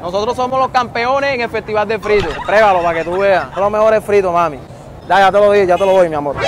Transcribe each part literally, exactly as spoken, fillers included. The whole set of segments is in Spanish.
Nosotros somos los campeones en el festival de fritos. Pruébalo para que tú veas. Son los mejores fritos, mami. Ya, ya te lo di, ya te lo doy, mi amor.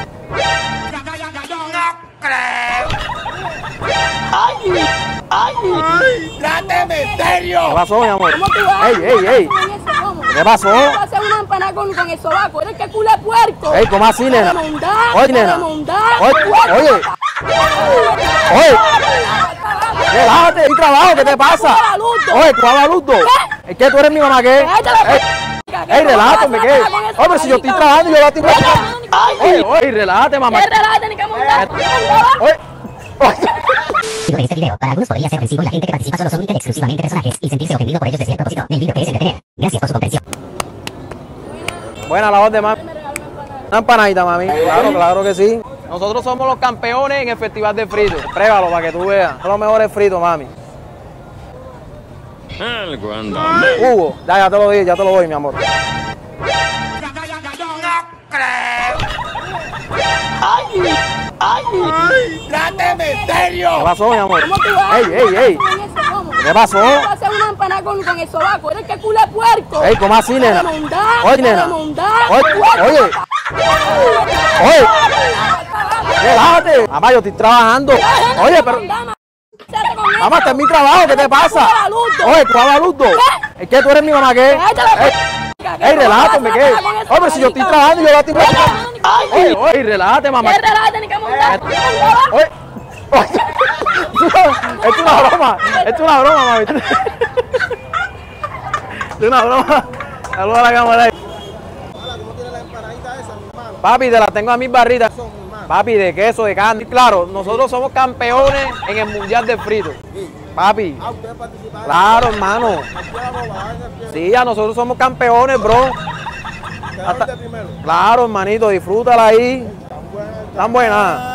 ¡Ay! ¡Ay! ¡Tráteme en serio! ¿Qué pasó, mi amor? ¿Cómo tú vas? ¡Ey, ey, ey! ¿Qué pasó? ¿Cómo vas a hacer una empanada con, con el sobaco? ¿Eres que culo de puerco? ¡Ey, cómo así, nena! Oye, nena. Oye, oye. Oye. Relájate, mi trabajo, ¿qué te pasa? Oye, ¿cuál baluzdo? ¿Es que tú eres mi mamá, qué? ¡Ey, relájate, ¿me qué? Oye, pero si yo estoy trabajando y yo la estoy... ¡Oye, oye, relájate, mamá! ¿Qué relájate, ni que montar? Oye. En este video, para algunos podría ser ofensivo y la gente que participa solo son únicamente exclusivamente personajes y sentirse ofendido por ellos desde el propósito del video que es entretener. Gracias por su comprensión. Buena labor de mami. Una empanadita, mami. Claro, claro que sí. Nosotros somos los campeones en el festival de fritos. Pruébalo para que tú veas. Son los mejores fritos, mami. Algo anda. Hugo, ya, ya te lo di, ya te lo doy, mi amor. ¡Ay! ¡Ay! ¡Tráteme en serio! ¿Qué pasó, mi amor? ¿Cómo tú vas? ¡Ey, ey, ey! ¿Qué pasó? ¿Cómo vas a hacer una empanada con, con el sobaco? ¿Eres que culo de puerco? ¡Ey, cómo así, nena! Oye, nena. Oye, oye. Oye. Relájate. Mamá, yo estoy trabajando. Oye, pero... Mamá, este es mi trabajo, ¿qué te pasa? Oye, ¿cuál baluzdo? ¿Es que tú eres mi mamá, qué? Ey, ey, relájate, ¿me qué? Oye, pero si yo estoy trabajando y yo la estoy... Oye, oye, relájate, mamá. ¿Qué relájate, ni que montar? Oye, oye. Es una broma, es una broma, mami. Es una broma. Saluda a la cámara ahí. ¿Cómo tiene la empanadita esa, mi hermano? Papi, te las tengo a mis barritas. Son, mi hermano. Papi, de queso, de carne. Claro, nosotros somos campeones en el mundial de fritos. Papi, Ah, ustedes participaron. claro, hermano. Aquí vamos, bajar en el pie. Sí, ya nosotros somos campeones, bro. Quedaron hasta- de primero. Claro, hermanito, disfrútala ahí. Tan buena. Tan buena.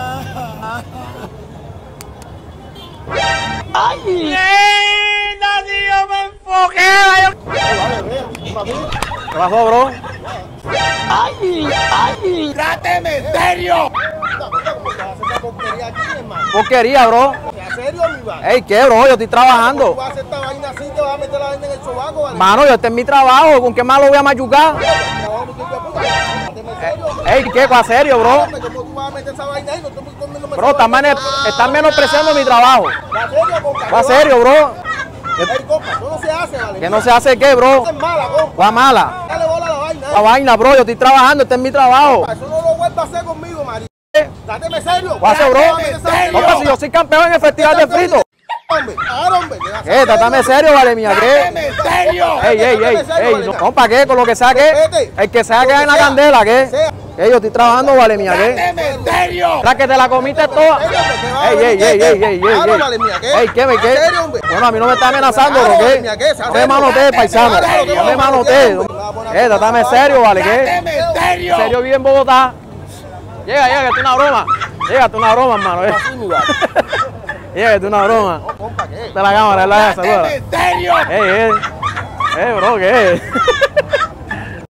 ¡Ay! ¡Nadie me enfoqué! Vale, vea, papi. ¿Qué pasó, bro? ¡Ay! ¡Ay! ¡Tráteme en serio! ¿Cómo te vas a hacer esta porquería aquí, mi hermano? Porquería, bro. ¿En serio, mi vaina? Ey, ¿qué, bro? Yo estoy ¿Tú trabajando. vas a hacer esta vaina así? ¿Te vas a meter la vaina en el sobaco, vale? Mano, yo este es mi trabajo. ¿Con qué más lo voy a mayucar? Trabajo, mi hijo de puta. Tráteme en serio, hombre. Ey, ¿qué? ¿Cuál serio, bro? Hombre, ¿cómo tú vas a meter esa vaina ahí? No estoy comiendo Bro, están, mane- están menospreciando mi trabajo. ¿En serio, compa? ¿Cuál serio, bro? Ey, compa, eso no se hace, vale. ¿Que no se hace qué, bro? Eso es mala, compa. ¿Cuál mala? Dale bola a la vaina, La eh. vaina, bro. Yo estoy trabajando. Este es mi trabajo. Eso no lo vuelvas a hacer conmigo, María. Tráteme serio. ¿Cuál hace, bro? Tráteme Compa, si yo soy campeón en el festival de fritos. Hombre, ahora, hombre. ¿Qué? Trátame serio, vale, mía. ¡Tráteme ¿Qué? en serio! Ey, ey, ey, ey. No, compa, ¿qué? Con lo que sea, ¿qué? El que sea que haga en la candela, ¿qué? ¿Qué? Yo estoy trabajando, vale, mía. ¿Qué? ¡Tráteme en serio! ¿La que te la comiste toda? Ey, ey, ey, ey, ey, ey, Claro, ey. vale, mía, ¿qué? Ey, ¿qué, me qué? ¿En serio, hombre? Bueno, a mí no me está amenazando, Claro, ¿no? vale, ¿Qué? mía, ¿qué? No me manotees, paisano. No me manotees. Eh, trátame serio, vale, ¿qué? ¡Tráteme en ¿En serio! serio vive en Bogotá? Llega, llega, que esto es una broma. Llega, esto es una broma, hermano. eh. Así, mi vale. Llega, que esto es una broma. Compa, ¿qué? Esta es la cámara, es la de ¡Tráteme en serio! Ey, ey. Eh, bro, ¿qué?